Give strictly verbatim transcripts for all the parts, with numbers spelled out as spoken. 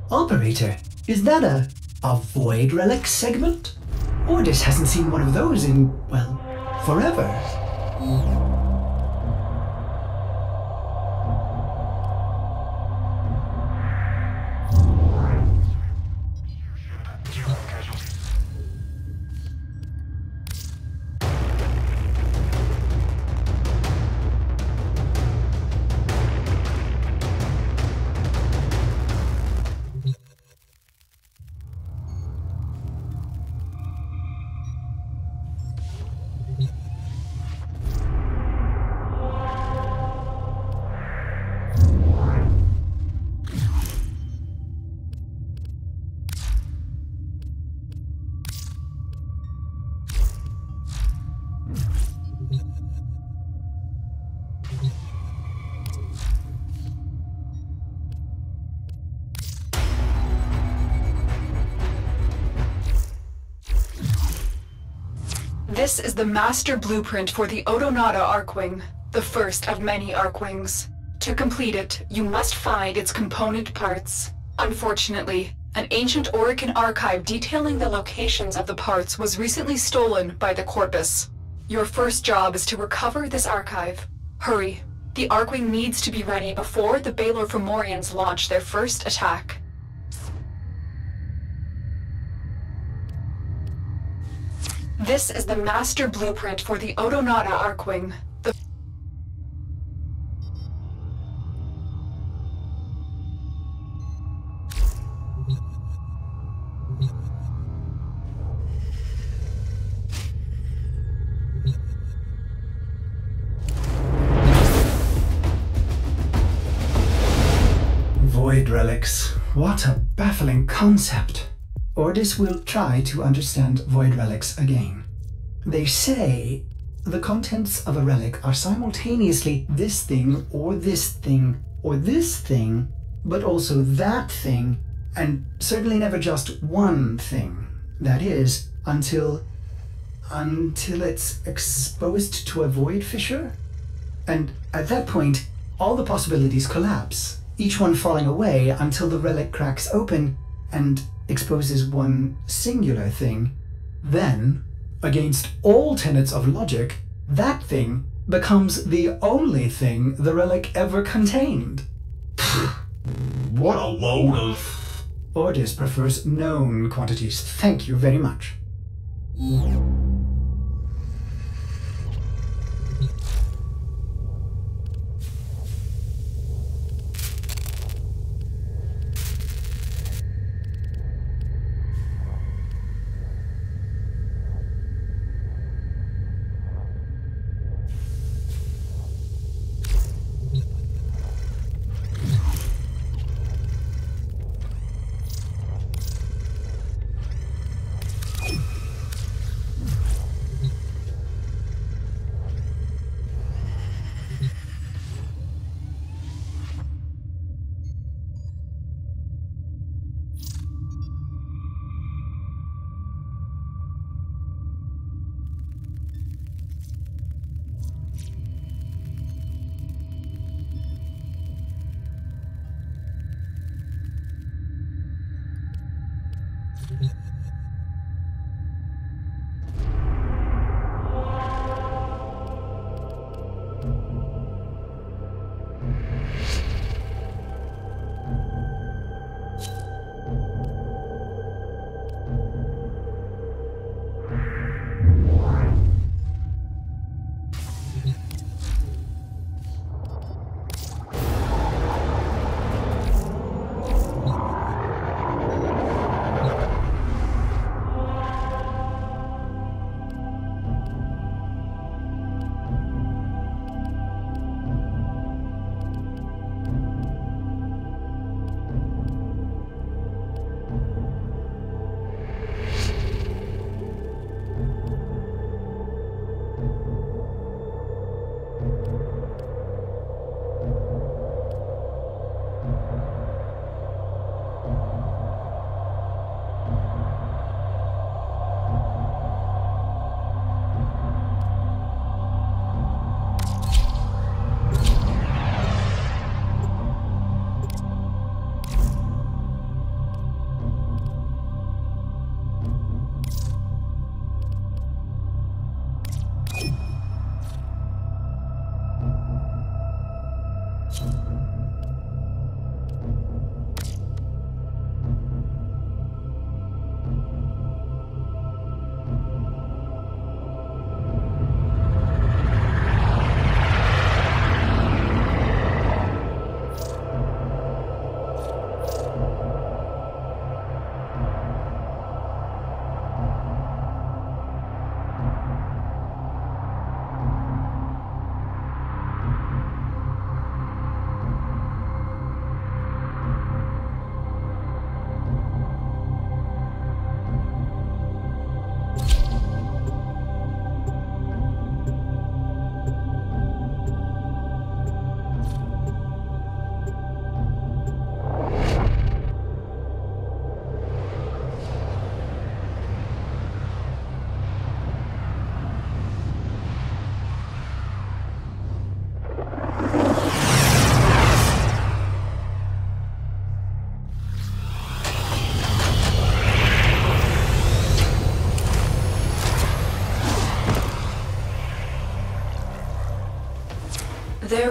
Operator, is that a, a Void Relic segment? Ordis hasn't seen one of those in, well, forever. This is the master blueprint for the Odonata Archwing, the first of many Archwings. To complete it, you must find its component parts. Unfortunately, an ancient Orokin archive detailing the locations of the parts was recently stolen by the Corpus. Your first job is to recover this archive. Hurry. The Archwing needs to be ready before the Baelor Fomorians launch their first attack. This is the master blueprint for the Odonata Archwing. The Void relics. What a baffling concept. Ordis will try to understand Void relics again. They say the contents of a relic are simultaneously this thing, or this thing, or this thing, but also that thing, and certainly never just one thing. That is, until... until it's exposed to a void fissure? And at that point, all the possibilities collapse, each one falling away until the relic cracks open and exposes one singular thing. Then, against all tenets of logic, that thing becomes the only thing the relic ever contained. What a load of... Ordis prefers known quantities. Thank you very much.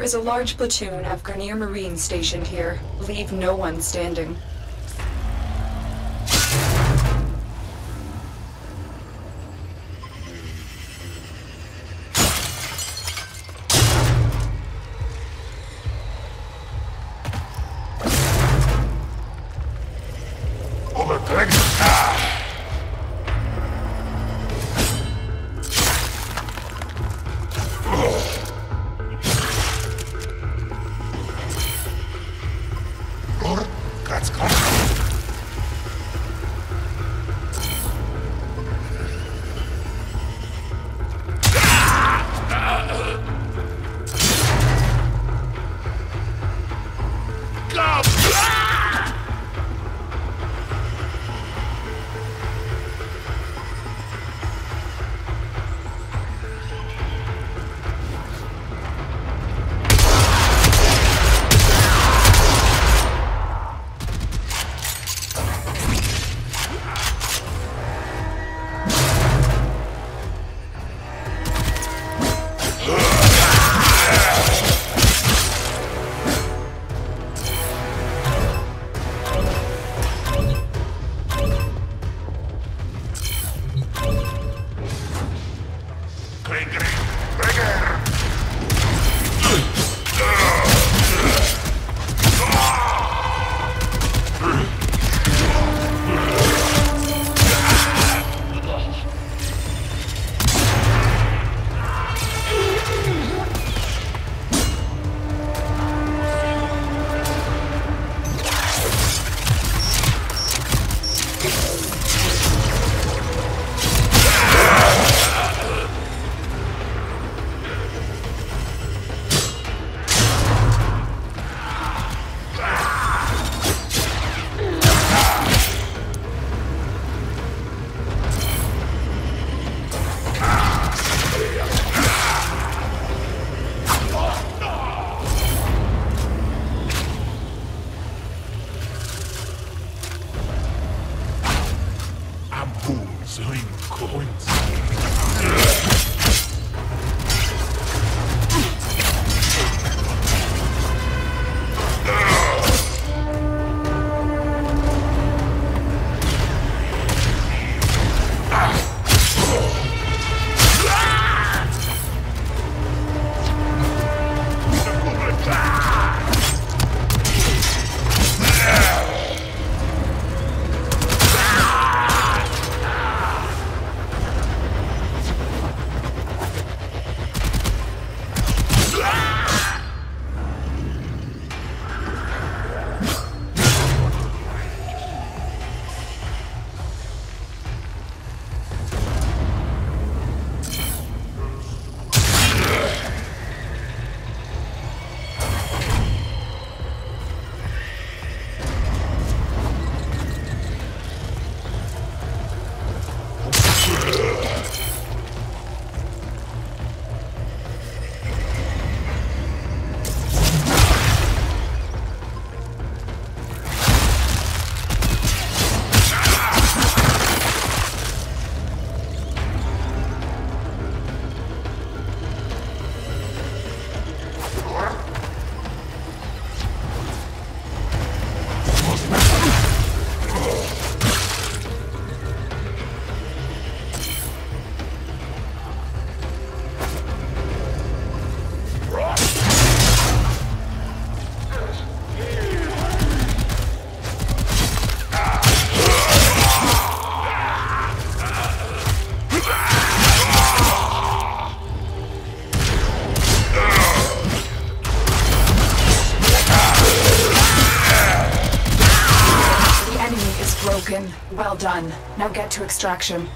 is a large platoon of Grineer Marines stationed here. Leave no one standing. Well done. Now get to extraction.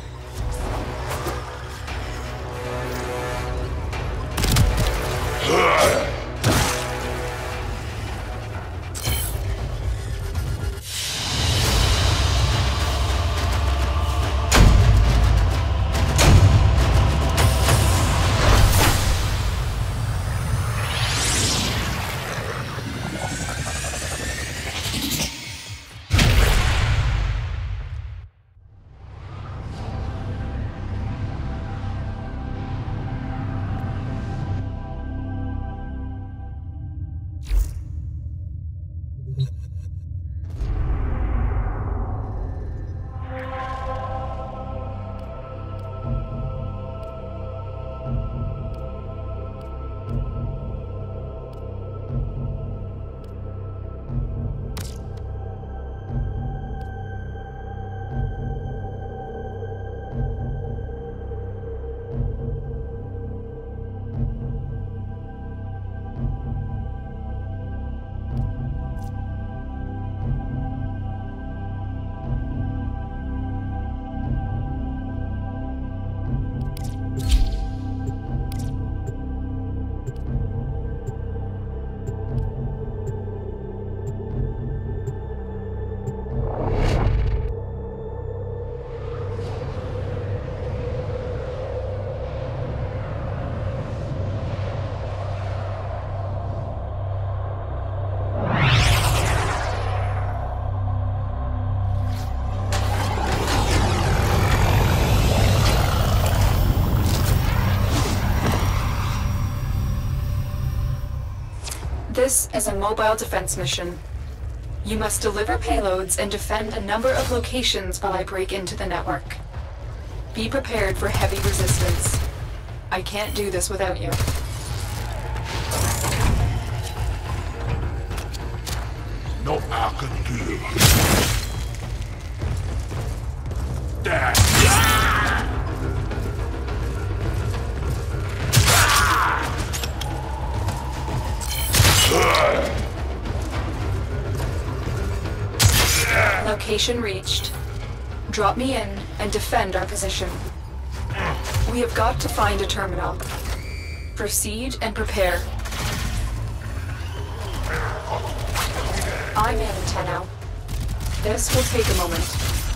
This is a mobile defense mission. You must deliver payloads and defend a number of locations while I break into the network. Be prepared for heavy resistance. I can't do this without you. No, I can do it. That. Location reached. Drop me in and defend our position. We have got to find a terminal. Proceed and prepare. I'm in, Tenno. This will take a moment.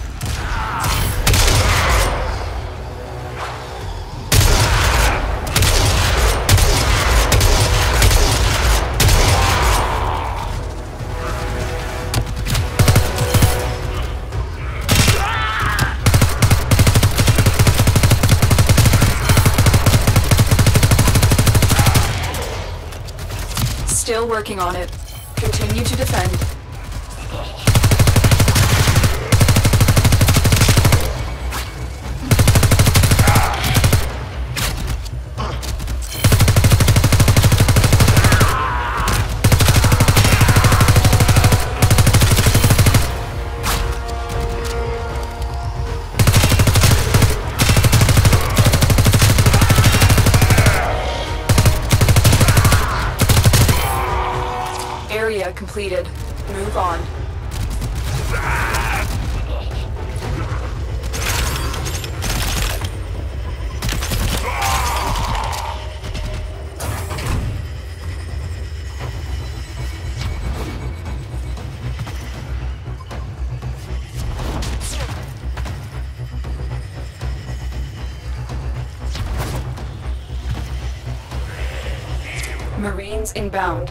Still working on it. Continue to defend. Area completed. Move on. Marines inbound.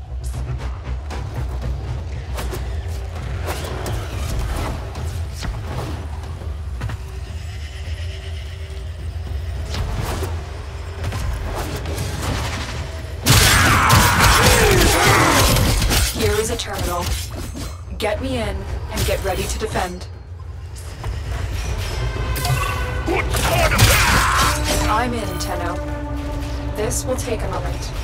Here is a terminal. Get me in and get ready to defend. I'm in, Tenno. This will take a moment.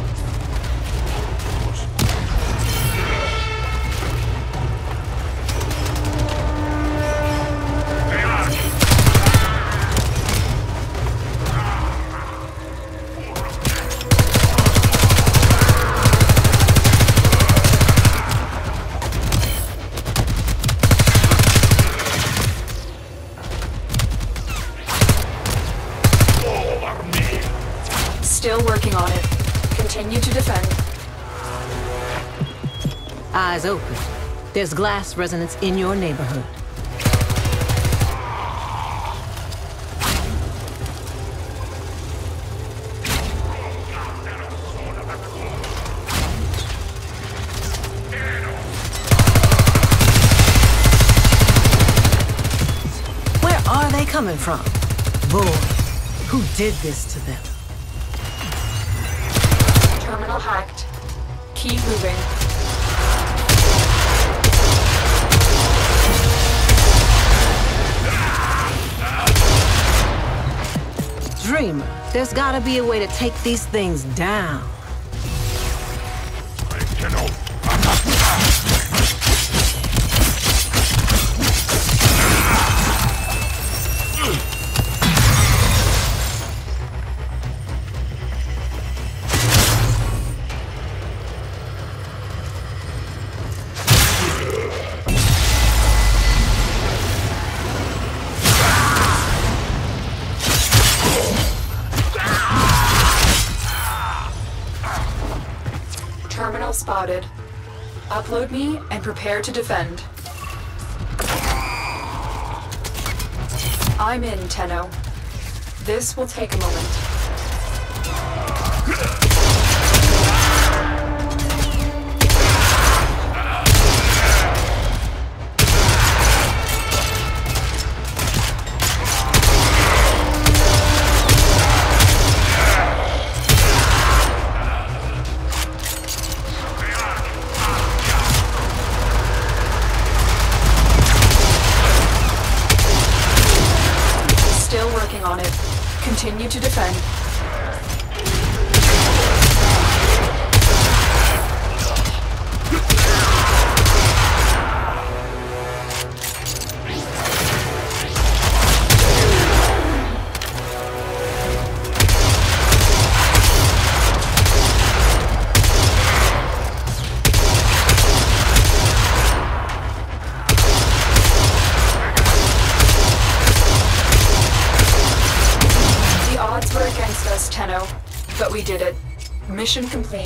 Still working on it. Continue to defend. Eyes open. There's glass resonance in your neighborhood. Where are they coming from? Boy, who did this to them? Terminal hacked. Keep moving. Dreamer, there's gotta be a way to take these things down. Terminal spotted. Upload me and prepare to defend. I'm in, Tenno. This will take a moment. Continue to defend. Tenno, but we did it. Mission complete.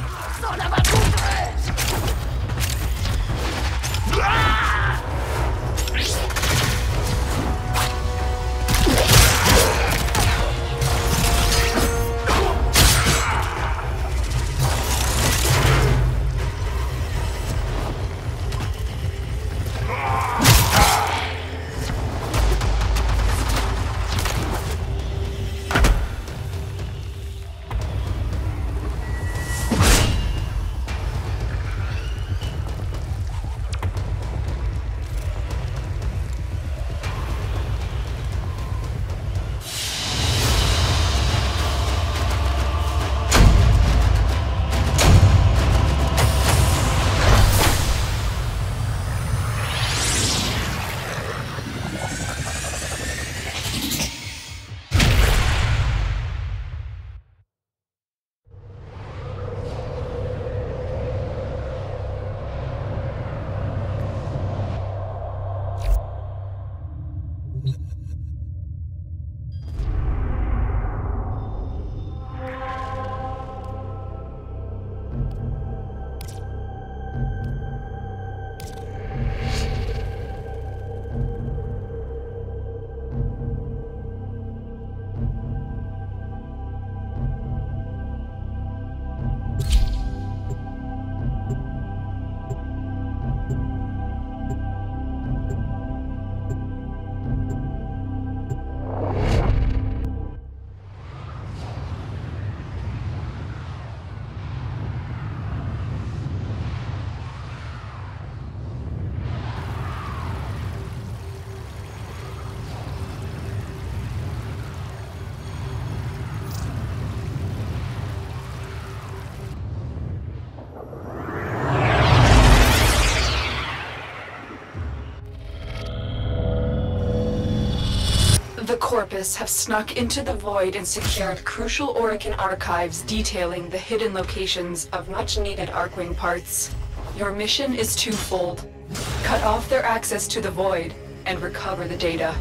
The Corpus have snuck into the Void and secured crucial Orokin archives detailing the hidden locations of much-needed Arkwing parts. Your mission is twofold. Cut off their access to the Void and recover the data.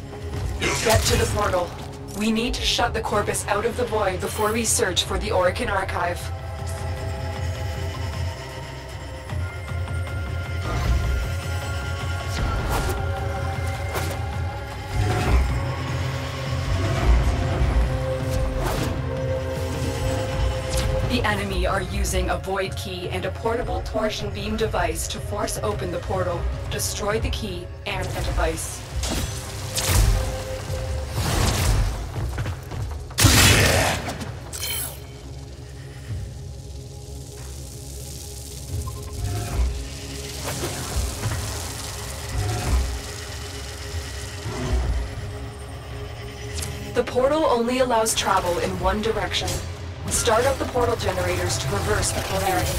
Get to the portal. We need to shut the Corpus out of the Void before we search for the Orokin archive. The enemy are using a Void Key and a portable torsion beam device to force open the portal, destroy the key and the device. The portal only allows travel in one direction. Start up the portal generators to reverse the polarity.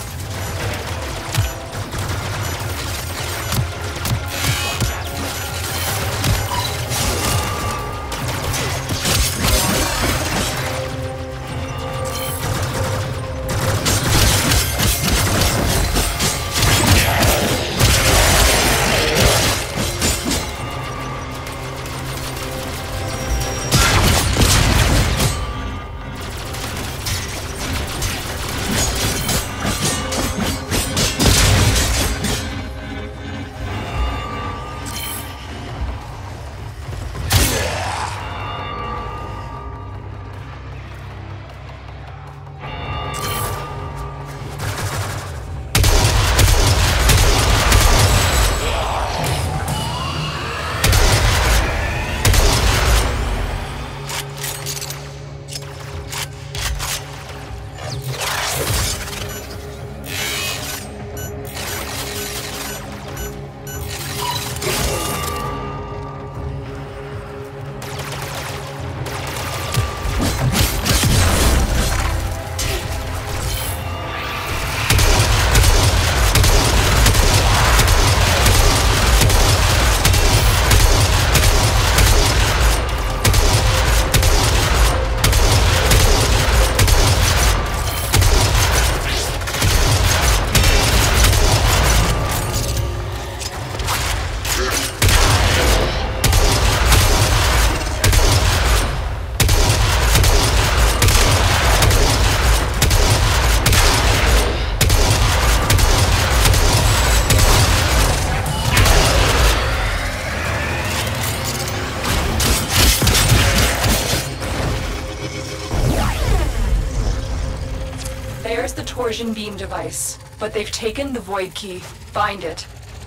torsion beam device, but they've taken the Void Key. Find it.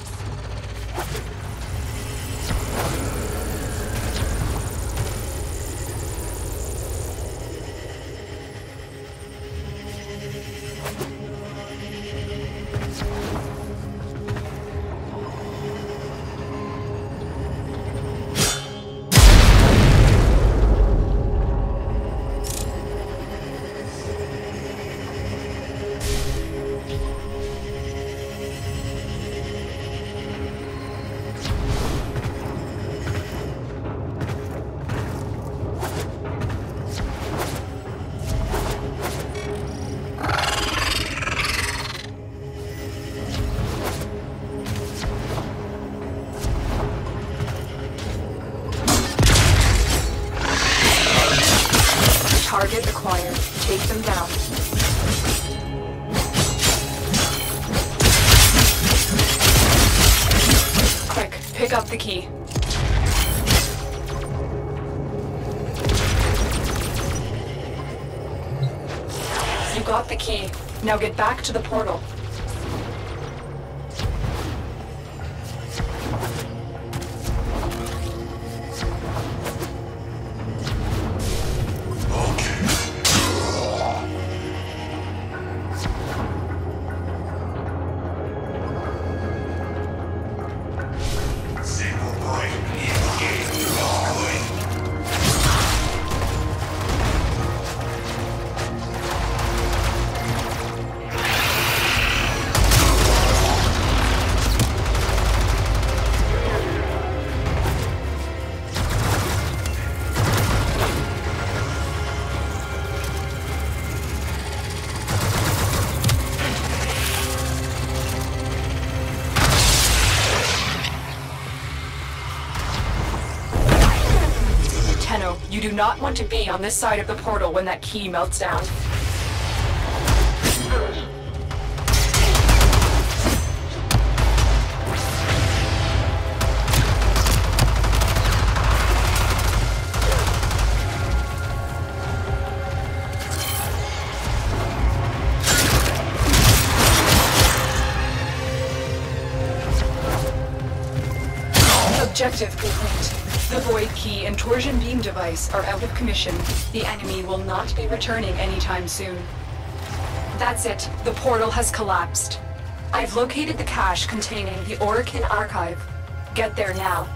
Target acquired. Take them down. Quick, pick up the key. You got the key. Now get back to the portal. You do not want to be on this side of the portal when that key melts down. Objective complete. The Void Key and torsion beam device are out of commission. The enemy will not be returning anytime soon. That's it. The portal has collapsed. I've located the cache containing the Orokin archive. Get there now.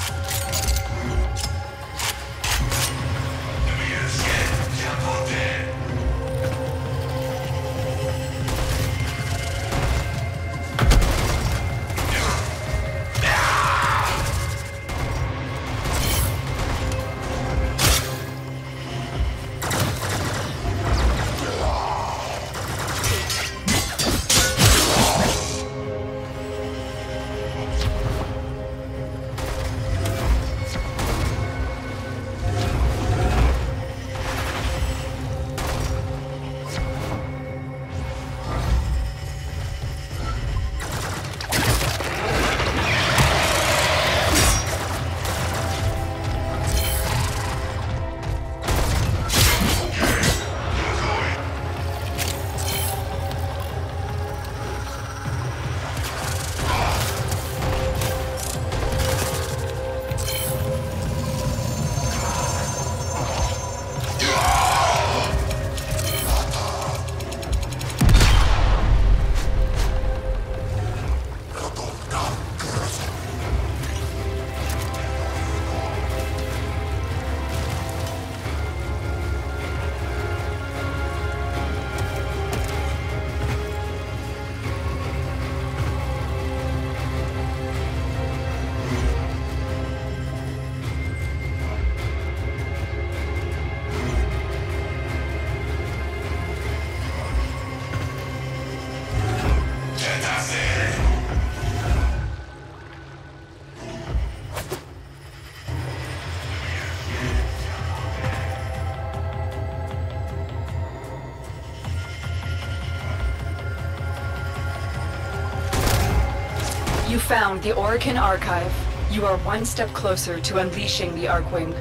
You found the Orokin archive. You are one step closer to unleashing the Arkwing.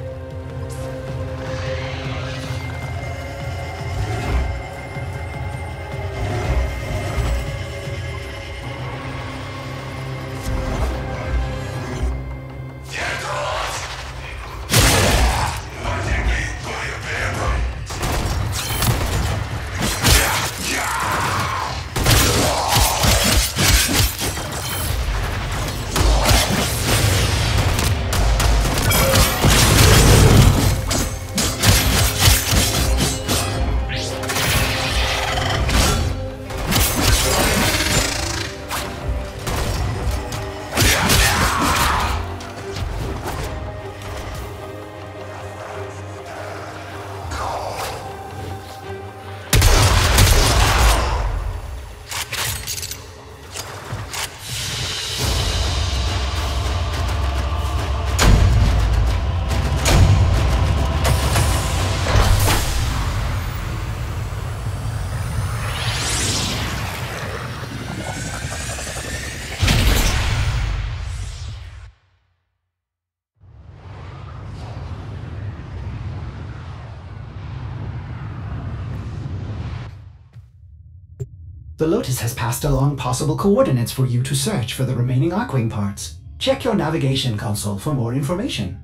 The Lotus has passed along possible coordinates for you to search for the remaining Arkwing parts. Check your navigation console for more information.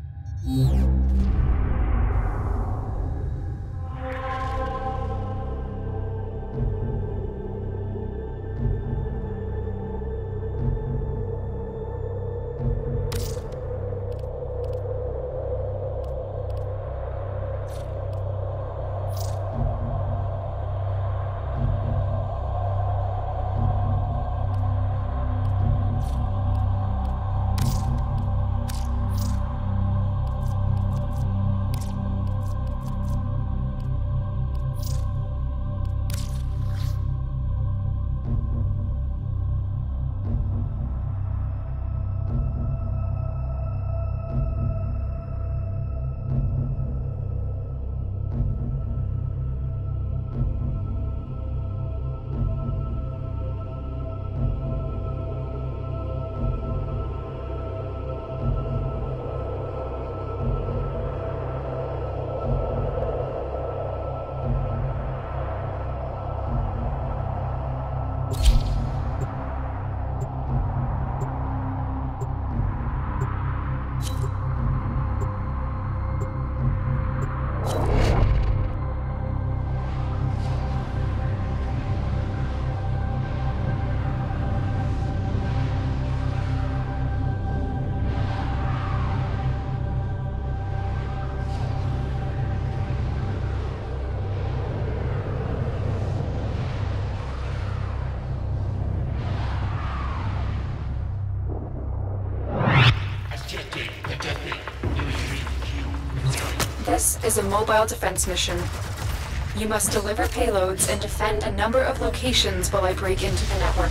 This is a mobile defense mission. You must deliver payloads and defend a number of locations while I break into the network.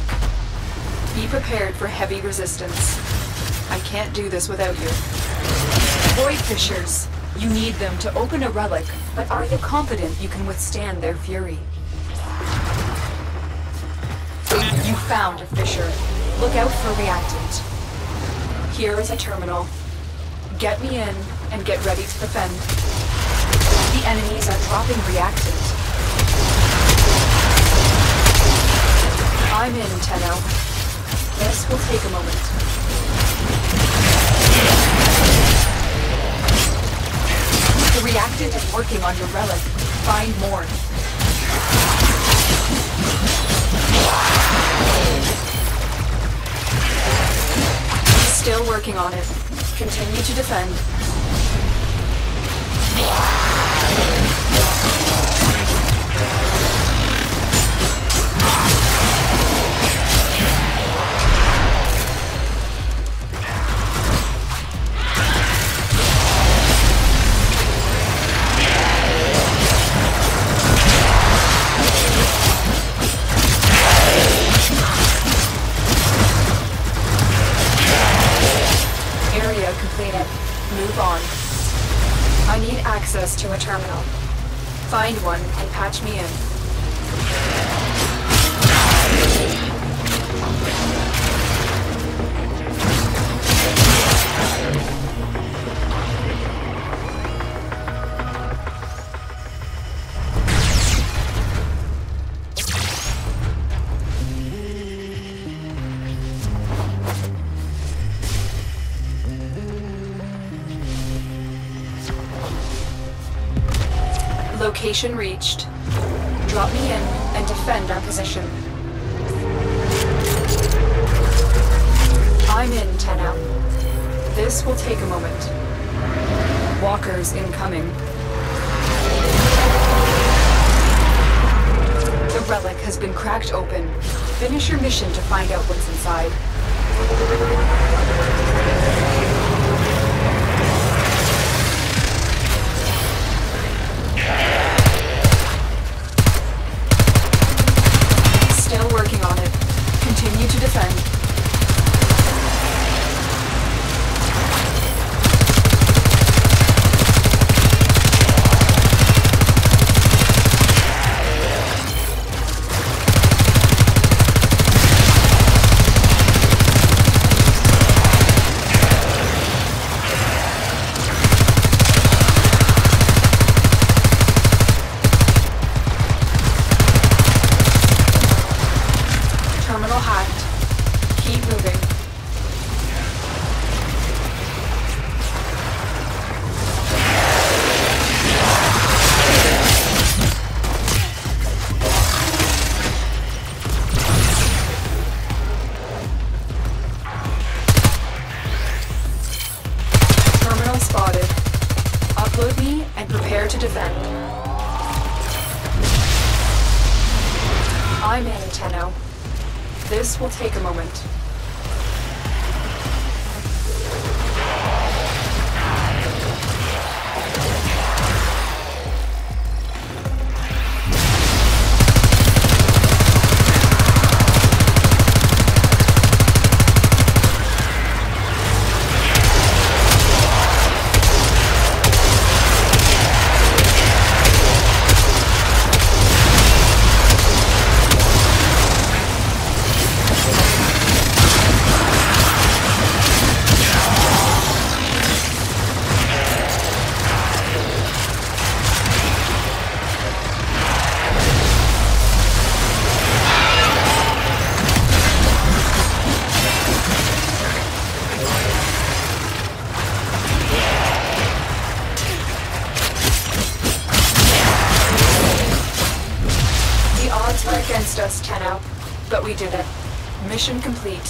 Be prepared for heavy resistance. I can't do this without you. Void Fissures. You need them to open a relic, but are you confident you can withstand their fury? You found a fissure. Look out for a reactant. Here is a terminal. Get me in and get ready to defend. The enemies are dropping reactant. I'm in, Tenno. This will take a moment. The reactant is working on your relic. Find more. Still working on it. Continue to defend. Area completed. Move on. I need access to a terminal. Find one and patch me in. Location reached. Drop me in and defend our position. I'm in, Tenno. This will take a moment. Walkers incoming. The relic has been cracked open. Finish your mission to find out what's inside. Still working on it. Continue to defend. to defend. I'm in, Tenno. This will take a moment. Against us, Tenno. But we did it. Mission complete.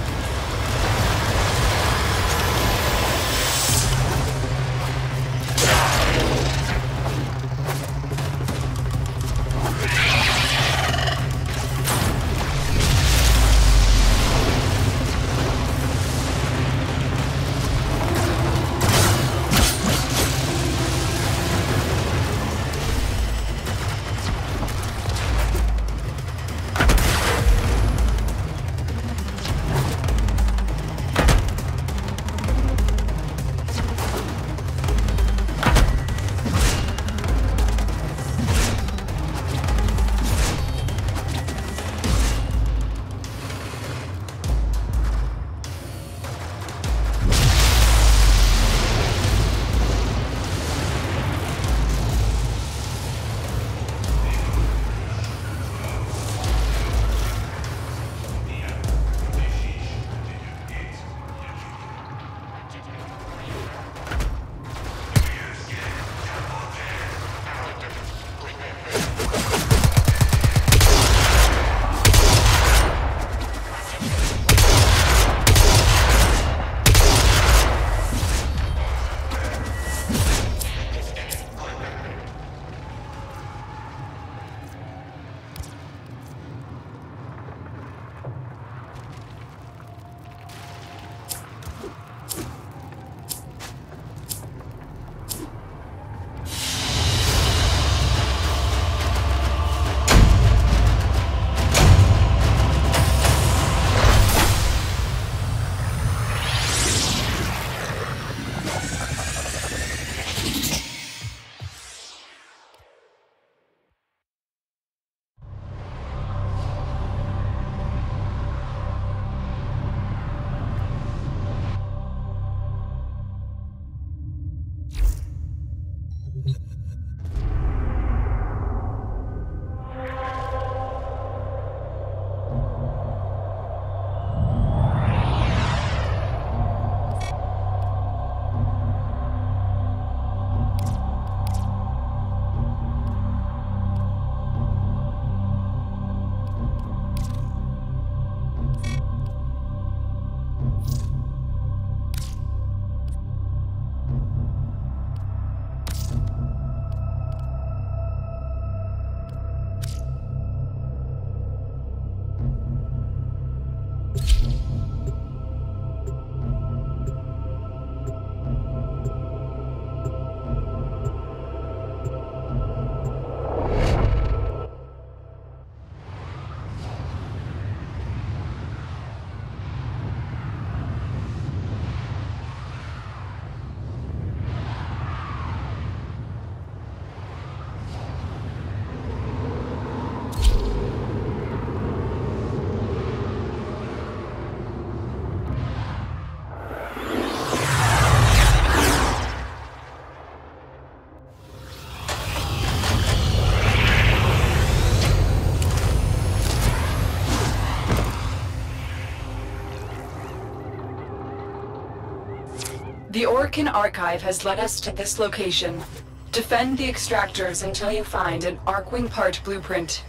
The Orokin Archive has led us to this location. Defend the extractors until you find an Arkwing part blueprint.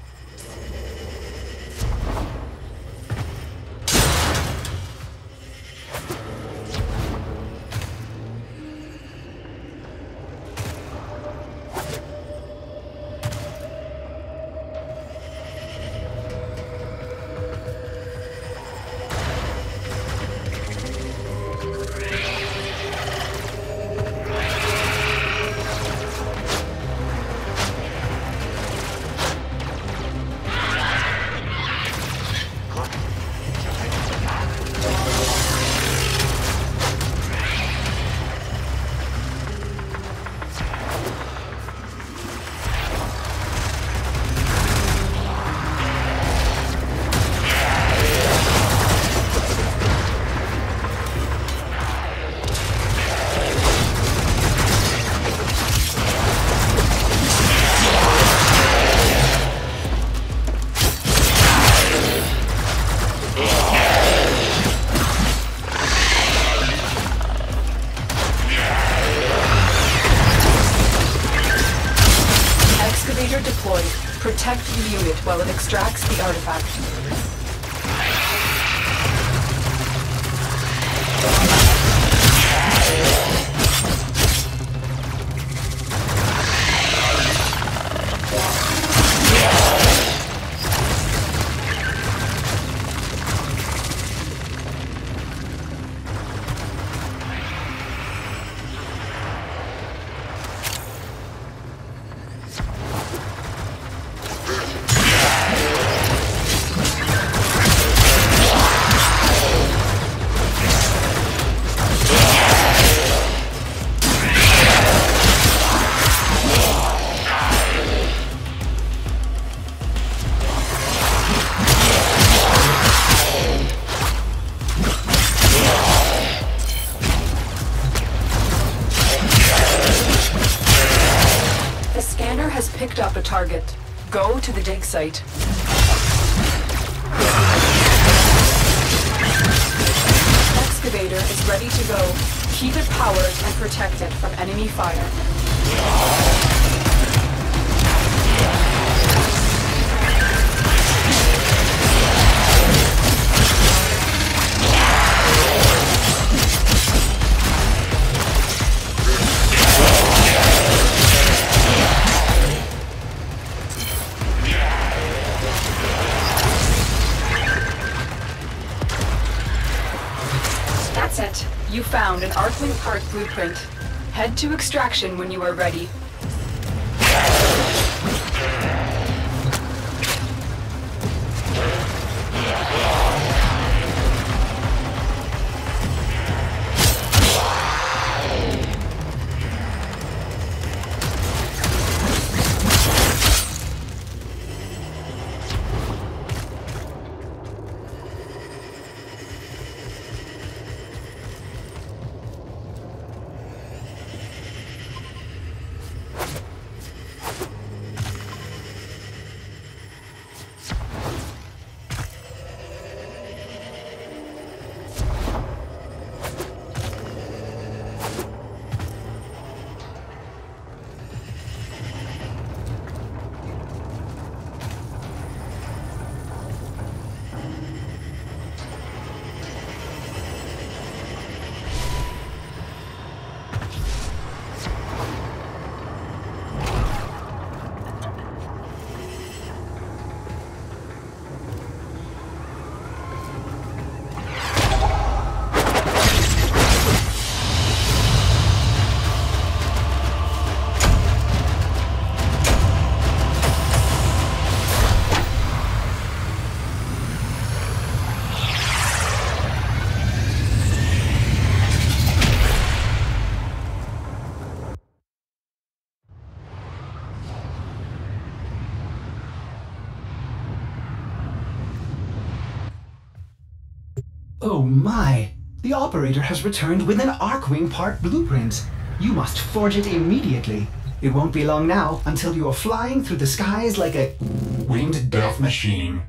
unit while it extracts the artifact. Picked up a target. Go to the dig site. Excavator is ready to go. Keep it powered and protect it from enemy fire. That's it. You found an Arcwing part blueprint. Head to extraction when you are ready. Oh my! The operator has returned with an Arcwing part blueprint. You must forge it immediately. It won't be long now until you are flying through the skies like a winged death machine.